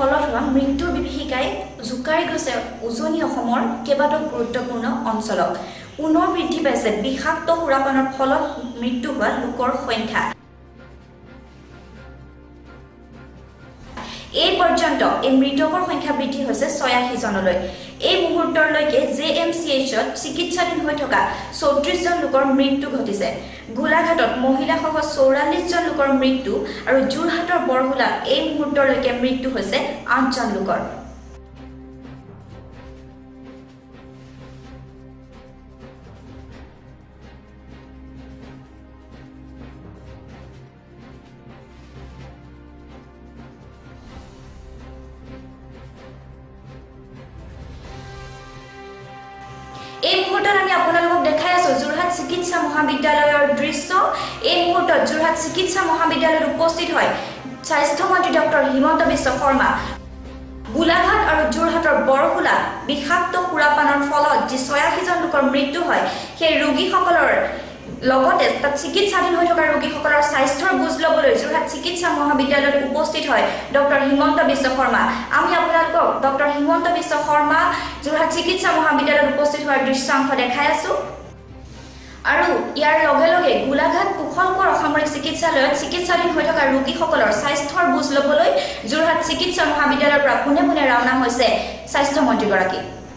ফলত হোৱা মৃত্যুৰ বিভীষিকাই জোকাৰি গৈছে উজনি অসমৰ কেইবাটাও গুৰুত্বপূৰ্ণ অঞ্চলক পুনৰ বৃদ্ধি পাইছে বিষাক্ত সুৰাপানৰ ফলত মৃত্যু হোৱা লোকৰ সংখ্যা এই পৰ্যন্ত এই মৃতকৰ সংখ্যা বৃদ্ধি হৈছে 86 জনলৈ এই মুহূৰ্তলৈকে জেএমচিএইচত চিকিৎসাধীন হৈ থকা 34 জন লোকৰ মৃত্যু ঘটিছে গোলাঘাটত মহিলাসহ 44 জন লোকৰ মৃত্যু আৰু যোৰহাটৰ বৰহুলাত এই মুহূৰ্তলৈকে মৃত্যু হৈছে 8 জন লোকৰ এই মুহূৰ্তত আমি আপোনালোকক দেখাই আছো যোৰহাট চিকিৎসা মহাবিদ্যালয়ৰ দৃশ্য এই মুহূৰ্তত যোৰহাট চিকিৎসা মহাবিদ্যালয়ত উপস্থিত হয় স্বাস্থ্য মন্ত্ৰী ডক্টৰ হিমন্ত বিশ্ব শৰ্মা গোলাঘাট আৰু যোৰহাটৰ বৰহুলা বিষাক্ত সুৰাপানৰ ফলত যি 86 জন লোকৰ মৃত্যু হয় সেই ৰোগীসকলৰ লগতে তাত চিকিৎসাধীন হৈ থকা ৰোগীসকলৰ স্বাস্থ্যৰ বুজ ল'বলৈ যোৰহাট চিকিৎসা মহাবিদ্যালয়ত উপস্থিত হয় ডক্টৰ হিমন্ত বিশ্ব শৰ্মা আমি আপোনালোকক ডক্টৰ হিমন্ত বিশ্ব শৰ্মা যোৰহাট চিকিৎসা মহাবিদ্যালয়ত উপস্থিত হোৱাৰ দৃশ্যাংশ দেখাই আছো আৰু ইয়াৰ লগে লগে গোলাঘাট কুশলকৰ অসামৰিক চিকিৎসালয়ত চিকিৎসাধীন হৈ থকা ৰোগীসকলৰ স্বাস্থ্যৰ বুজ ল'বলৈ যোৰহাট চিকিৎসা মহাবিদ্যালয়ৰ পৰা পুনে পুনে ৰাওনা হৈছে স্বাস্থ্য মন্ত্ৰীগৰাকী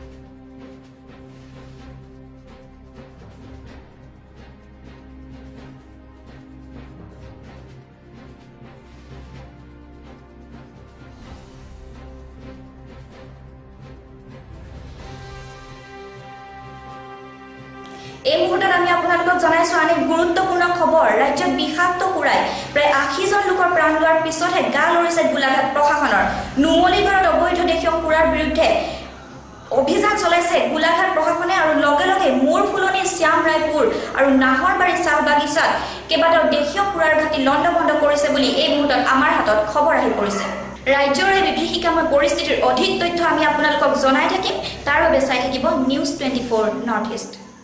এই মুহূৰ্তত আমি আপোনালোকক জনাইছো আন এক গুৰুত্বপূৰ্ণ খবৰ ৰাজ্যত বিষাক্ত সুৰাই প্ৰায় 80 জন লোকৰ প্ৰাণ লোৱাৰ পিছতহে গা লৰিছে গোলাঘাট প্ৰশাসনৰ নুমলীগড়ত অবৈধ দেশীয় সুৰাৰ বিৰুদ্ধে অভিযান চলাইছে গোলাঘাট প্ৰশাসনে আৰু লগে লগে মূৰফুলনি শ্যাম ৰায়পুৰ আৰু নাহৰবাৰী চাহ বাগিচাত কেইবাটাও দেশীয় সুৰাৰ ঘাটি লণ্ডভণ্ড কৰিছে বুলি এই মুহূৰ্তত আমাৰ হাতত খবৰ আহি পৰিছে ৰাজ্যৰ এই বিভীষিকাময় পৰিস্থিতিৰ অধিক তথ্য আমি আপোনালোকক জনাই থাকিম তাৰ বাবে চাই থাকিব নিউজ 24 নৰ্থ ইষ্ট